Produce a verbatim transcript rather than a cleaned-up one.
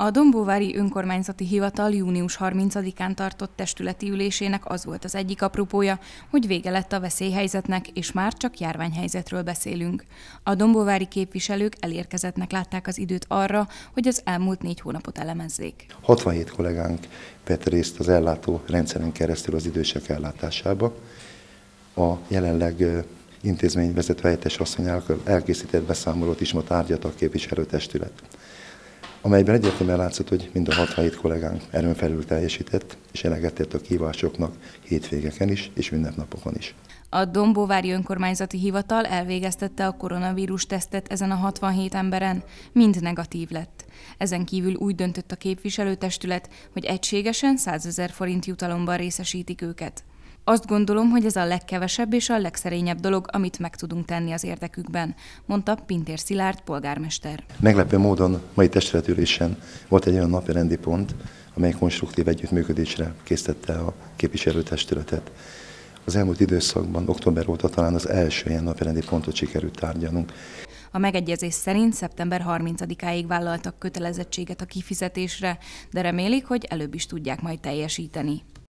A Dombóvári Önkormányzati Hivatal június harmincadikán tartott testületi ülésének az volt az egyik apropója, hogy vége lett a veszélyhelyzetnek, és már csak járványhelyzetről beszélünk. A dombóvári képviselők elérkezettnek látták az időt arra, hogy az elmúlt négy hónapot elemezzék. hatvanhét kollégánk vett részt az ellátó rendszeren keresztül az idősek ellátásába. A jelenleg intézményvezető helyettes asszony elkészített beszámolót is ma tárgyalt a képviselőtestület, amelyben egyértelműen látszott, hogy mind a hatvanhét kollégánk erőn felül teljesített, és eleget tett a kihívásoknak hétvégeken is, és ünnepnapokon is. A Dombóvári Önkormányzati Hivatal elvégeztette a koronavírus tesztet ezen a hatvanhét emberen, mind negatív lett. Ezen kívül úgy döntött a képviselőtestület, hogy egységesen százezer forint jutalomban részesítik őket. Azt gondolom, hogy ez a legkevesebb és a legszerényebb dolog, amit meg tudunk tenni az érdekükben, mondta Pintér Szilárd polgármester. Meglepő módon mai testületülésen volt egy olyan napirendi pont, amely konstruktív együttműködésre késztette a képviselőtestületet. Az elmúlt időszakban, október óta talán az első ilyen napirendi pontot sikerült tárgyalnunk. A megegyezés szerint szeptember harmincadikáig vállaltak kötelezettséget a kifizetésre, de remélik, hogy előbb is tudják majd teljesíteni.